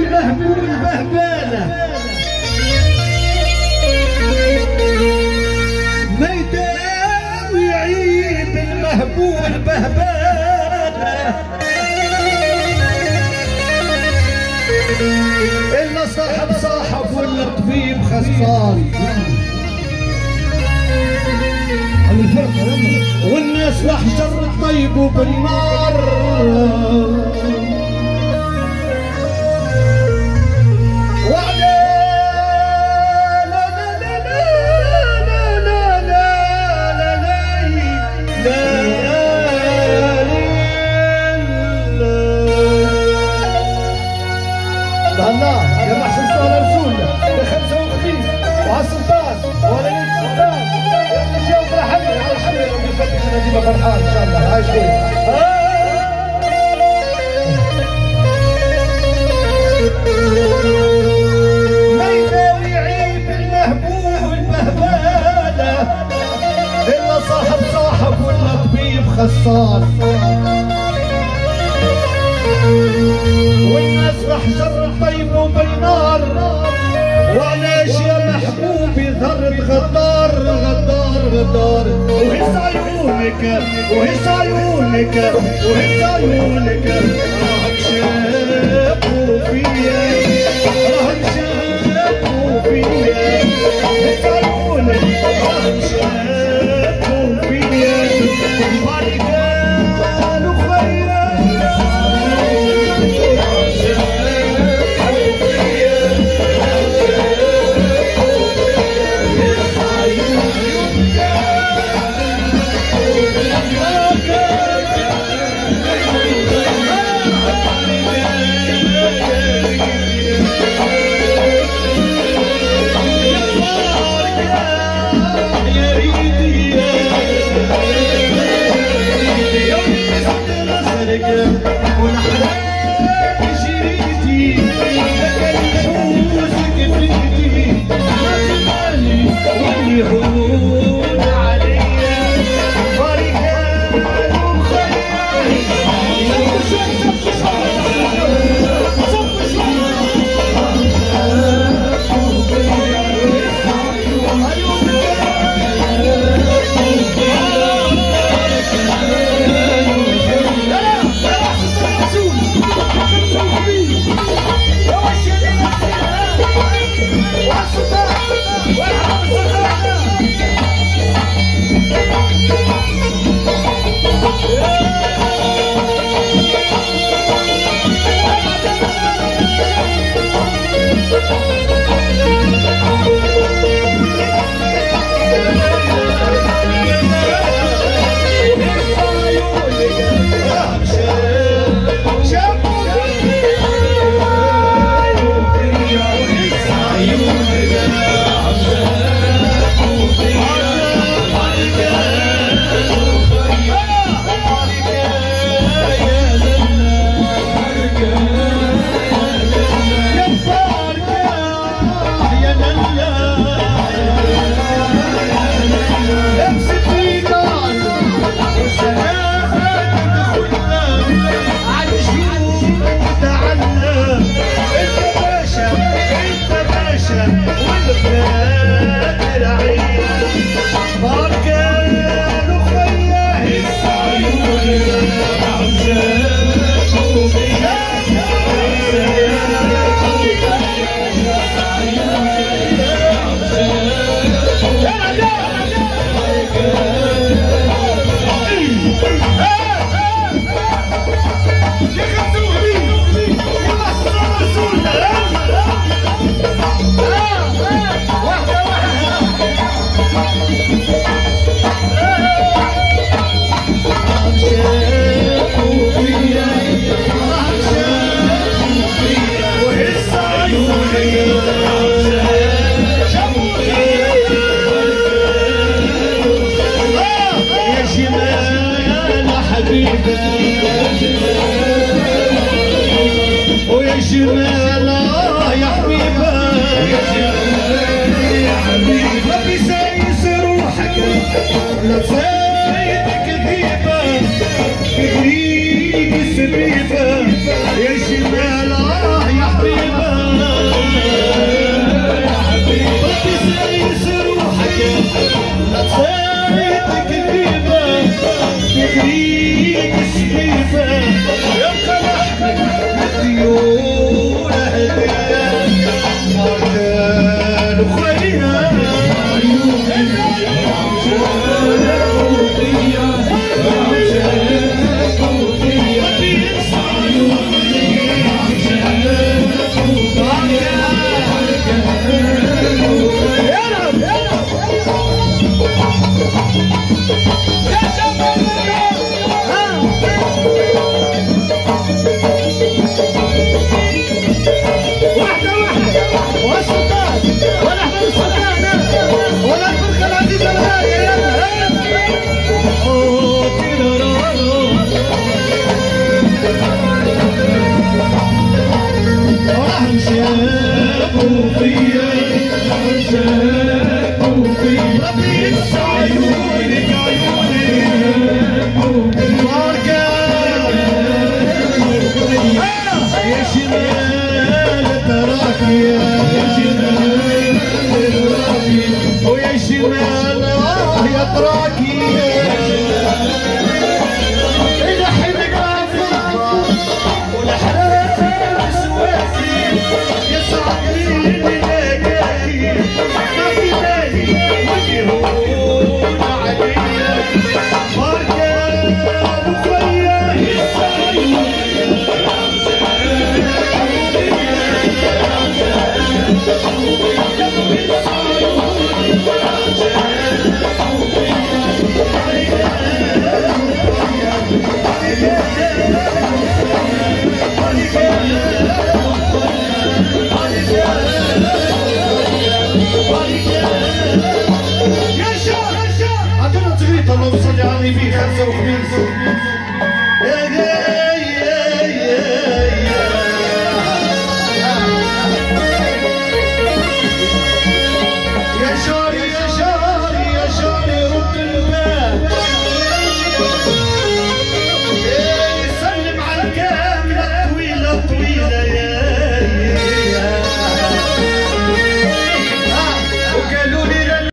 المهبول بهبالة ما يداوي عيب المهبول بهبالة إلا صاحب ولا طبيب خسران والناس لحجر الطيب وبالنار وعلى لا لا لا لا لا لا لا لا لا يا محسن صالح رسول يا خمسة وخميس وعلى السلطان ولا ليك السلطان نجاوب لحالي على الشيء اللي فتح نجيبها فرحان ان شاء الله عايش فيه ما يداوي عيب المهبول بهبالة إلا صاحب ولا طبيب خسار والناس محجر الطيب وبالنار وعلاش يا محبوبي ذرة غدار وهز عيونك وهز عيونك وهز عيونك راهم شافوا فيا راهم شافوا فيا هز عيونك راهم شافوا فيا مالي قالوا خيرا ويا جمال يا حبيبه يا حبيبه ما في سايس روحك لا زايد كذيبه كذيب السبيبه يا جمال يا حبيبه وفيا عشاق وفيا ربي ينسى عيونك ماركة يا شمال تراكي يا شمال تراكي ويا شمال يا تراكي اللهم صل على النبي 5 وخميس